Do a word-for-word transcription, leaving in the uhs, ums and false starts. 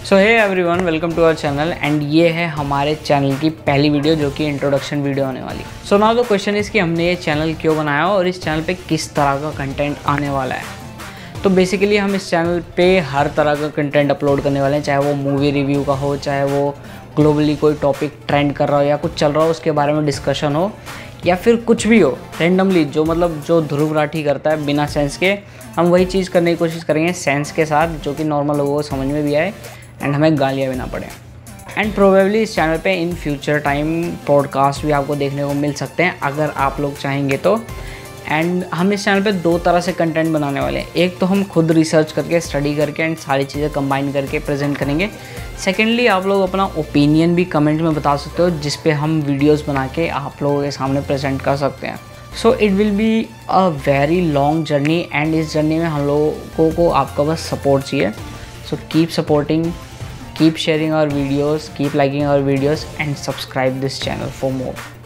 So hey everyone, welcome to our channel and ये है हमारे चैनल की पहली वीडियो जो कि इंट्रोडक्शन वीडियो होने वाली। So now the question is कि हमने ये चैनल क्यों बनाया और इस चैनल पे किस तरह का कंटेंट आने वाला है। तो बेसिकली हम इस चैनल पे हर तरह का कंटेंट अपलोड करने वाले हैं, चाहे वो मूवी रिव्यू का हो, चाहे वो ग्लोबली कोई टॉपिक ट्रेंड कर रहा हो या कुछ चल रहा हो उसके बारे में डिस्कशन हो, या फिर कुछ भी हो रैंडमली, जो मतलब जो ध्रुव राठी करता है बिना सेंस के, हम वही चीज़ करने की कोशिश करेंगे सेंस के साथ, जो कि नॉर्मल लोगों को समझ में भी आए एंड हमें गालियाँ भी ना पड़े। एंड प्रोबेबली इस चैनल पे इन फ्यूचर टाइम पॉडकास्ट भी आपको देखने को मिल सकते हैं अगर आप लोग चाहेंगे तो। एंड हम इस चैनल पे दो तरह से कंटेंट बनाने वाले हैं। एक तो हम खुद रिसर्च करके, स्टडी करके एंड सारी चीज़ें कंबाइन करके प्रेजेंट करेंगे। सेकेंडली आप लोग अपना ओपिनियन भी कमेंट में बता सकते हो, जिस पे हम वीडियोस बना के आप लोगों के सामने प्रेजेंट कर सकते हैं। So it will be a very long journey and इस जर्नी में हम लोगों को आपका बस सपोर्ट चाहिए। So keep supporting, keep sharing our videos, keep liking our videos and subscribe this channel for more.